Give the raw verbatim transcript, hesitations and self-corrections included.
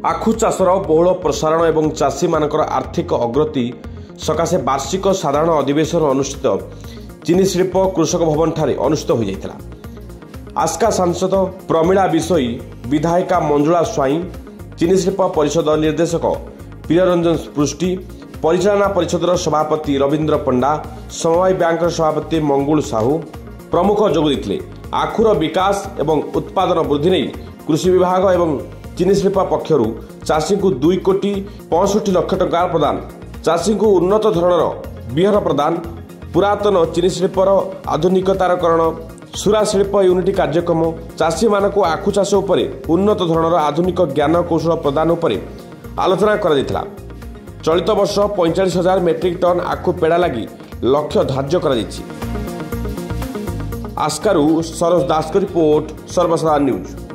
आखु चाषर बहुल प्रसारण एवं चाषी मानकर आर्थिक अग्रति सकाशे वार्षिक साधारण अधिवेशन अनुष्ठित चीनी शिल्प कृषक भवन ठारे अनुष्ठित हो जाइतिला। आस्का सांसद प्रमीला बिशोई, विधायिका मंजुला स्वाई, चीनी शिल्प परिषद निर्देशक प्रियरंजन पृष्टि, परिचालना परिषदर सभापति रवींद्र पंडा, समवाय बैंक सभापति मंगुल साहू प्रमुख जोग देथिले। आखुर विकास एवं उत्पादन वृद्धि नहीं कृषि विभाग एवं चीनी शिल्प पक्षर चाषी को दुई कोटी पैंसठी लक्ष टंका प्रदान, चाषी को उन्नत धरणर बिहन प्रदान, पुरातन चीनी शिल्पर आधुनिकताकरण, सुरा शिल्प यूनिट कार्यक्रम, चाषी मानक आखु चाष उपरे उन्नत धरणर आधुनिक ज्ञान कौशल प्रदान उपरे आलोचना करा। चलित वर्ष पैंतालीस हजार मेट्रिक टन आखु पेड़ा लगी लक्ष्य धार्य करा। आस्कारू सरोज दास रिपोर्ट, सर्वसाधारण न्यूज।